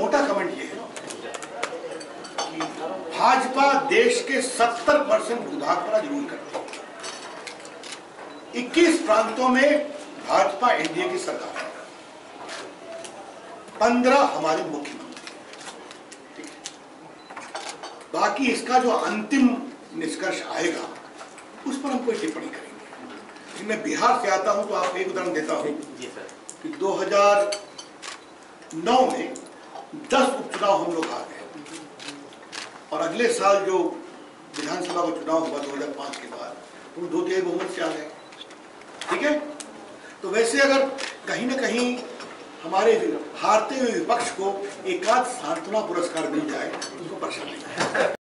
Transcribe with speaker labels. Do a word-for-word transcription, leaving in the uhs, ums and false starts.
Speaker 1: मोटा कमेंट ये है कि भाजपा देश के सत्तर परसेंट भूभाग पर जरूर करती है। इक्कीस प्रांतों में भाजपा एनडीए की सरकार है, पंद्रह हमारे मुख्यमंत्री। बाकी इसका जो अंतिम निष्कर्ष आएगा उस पर हम कोई टिप्पणी करेंगे। मैं बिहार से आता हूं तो आपको एक उदाहरण देता हूं कि दो हज़ार नौ में दस उपचुनाव हम लोग हार गए और अगले साल जो विधानसभा का चुनाव हुआ दो हज़ार पाँच के बाद वो दो तिहाई बहुमत से आ गए। ठीक है, तो वैसे अगर कहीं ना कहीं हमारे हारते हुए विपक्ष को एकाध सांत्वना पुरस्कार मिल जाए तो उसको परेशानी है।